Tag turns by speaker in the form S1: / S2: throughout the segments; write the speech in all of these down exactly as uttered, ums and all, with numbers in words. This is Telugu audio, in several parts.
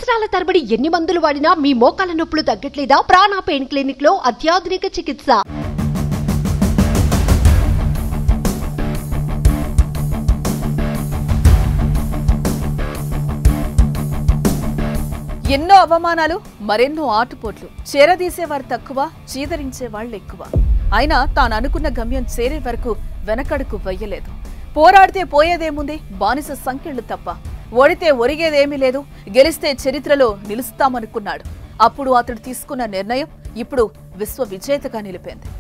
S1: సంవత్సరాల తరబడి ఎన్ని మందులు వాడినా మీ మోకాల నొప్పులు తగ్గట్లేదా? ప్రాణ పెయిన్ క్లినిక్ లో అత్యాధునిక చికిత్స.
S2: ఎన్నో అవమానాలు, మరెన్నో ఆటుపోట్లు. చేరదీసేవారు తక్కువ, చీదరించేవాళ్లు ఎక్కువ. అయినా తాను అనుకున్న గమ్యం చేరే వరకు వెనకడుకు వెయ్యలేదు. పోరాడితే పోయేదేముంది, బానిస సంఖ్యలు తప్ప. ఓడితే ఒరిగేదేమీ లేదు, గెలిస్తే చరిత్రలో నిలుస్తామనుకున్నాడు. అప్పుడు అతడు తీసుకున్న నిర్ణయం ఇప్పుడు విశ్వ విజేతగా నిలిపింది.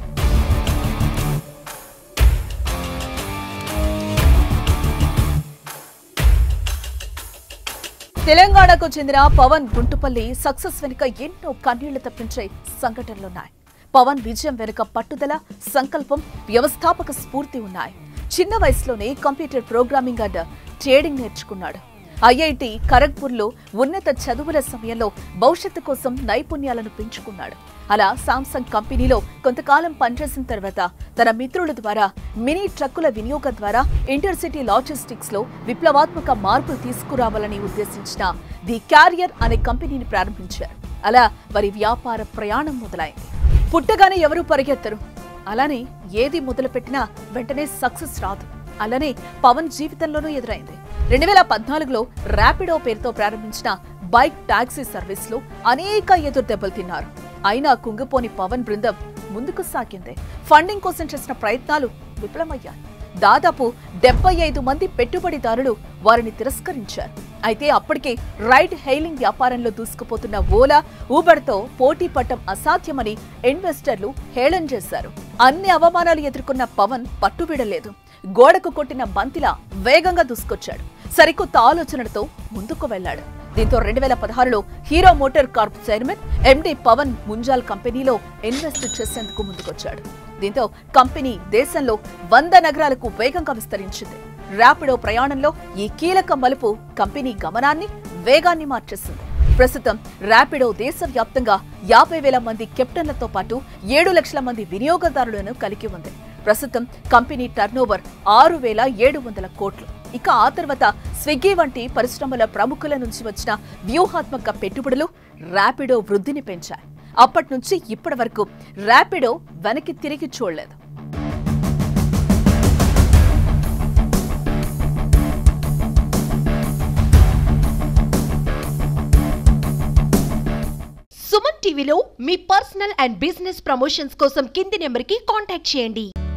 S2: తెలంగాణకు చెందిన పవన్ గుంటుపల్లి సక్సెస్ వెనుక ఎన్నో కన్నీళ్లు తప్పించే సంఘటనలున్నాయి. పవన్ విజయం వెనుక పట్టుదల, సంకల్పం, వ్యవస్థాపక స్ఫూర్తి ఉన్నాయి. చిన్న వయసులోనే కంప్యూటర్ ప్రోగ్రామింగ్ అండ్ ట్రేడింగ్ నేర్చుకున్నాడు. ఐఐటి ఖరగ్పూర్లో ఉన్నత చదువుల సమయంలో భవిష్యత్తు కోసం నైపుణ్యాలను పెంచుకున్నాడు. అలా సామ్సంగ్ కంపెనీలో కొంతకాలం పనిచేసిన తర్వాత తన మిత్రుల ద్వారా మినీ ట్రక్కుల వినియోగం ద్వారా ఇంటర్సిటీ లాజిస్టిక్స్ లో విప్లవాత్మక మార్పులు తీసుకురావాలని ఉద్దేశించిన ది క్యారియర్ అనే కంపెనీని ప్రారంభించారు. అలా వారి వ్యాపార ప్రయాణం మొదలైంది. పుట్టగానే ఎవరూ పరిగెత్తరు. అలానే ఏది మొదలుపెట్టినా వెంటనే సక్సెస్ రాదు. అలానే పవన్ జీవితంలోనూ ఎదురైంది. రెండు వేల పద్నాలుగులో ర్యాపిడో పేరుతో ప్రారంభించిన బైక్ టాక్సీ సర్వీస్ లో అనేక ఎదురు దెబ్బలు తిన్నారు. అయినా కుంగిపోని పవన్ బృందం ముందుకు సాగింది. ఫండింగ్ కోసం చేసిన ప్రయత్నాలు విఫలమయ్యాయి. దాదాపు డెబ్బై ఐదు మంది పెట్టుబడిదారులు వారిని తిరస్కరించారు. అయితే అప్పటికే రైడ్ హెయిలింగ్ వ్యాపారంలో దూసుకుపోతున్న ఓలా, ఊబర్తో పోటీ పడటం అసాధ్యమని ఇన్వెస్టర్లు హేళన చేశారు. అన్ని అవమానాలు ఎదుర్కొన్న పవన్ పట్టుబిడలేదు. గోడకు కొట్టిన బంతిలా వేగంగా దూసుకొచ్చాడు. సరికొత్త ఆలోచనలతో ముందుకు వెళ్లాడు. దీంతో రెండు వేల పదహారులో Hero MotoCorp chairman MD Pawan Munjal కంపెనీలో ఇన్వెస్ట్ చేసేందుకు ముందుకొచ్చాడు. దీంతో కంపెనీ దేశంలో వంద నగరాలకు వేగంగా విస్తరించింది. ర్యాపిడో ప్రయాణంలో ఈ కీలక మలుపు కంపెనీ గమనాన్ని, వేగాన్ని మార్చేసింది. ప్రస్తుతం ర్యాపిడో దేశవ్యాప్తంగా యాభై వేల మంది కెప్టెన్లతో పాటు ఏడు లక్షల మంది వినియోగదారులను కలిగి ఉంది. ప్రస్తుతం కంపెనీ టర్నోవర్ ఆరు వేల ఏడు వందల కోట్లు. ఇక ఆ తర్వాత స్విగ్గీ వంటి పరిశ్రమల ప్రముఖుల నుంచి వచ్చిన వ్యూహాత్మక పెట్టుబడులు ర్యాపిడో వృద్ధిని పెంచాయి. అప్పటి నుంచి ఇప్పటి వరకు ర్యాపిడో వెనక్కి తిరిగి చూడలేదు.
S1: సుమన్ టీవీలో మీ పర్సనల్ అండ్ బిజినెస్ ప్రమోషన్స్ కోసం కింది నెంబర్కి కాంటాక్ట్ చేయండి.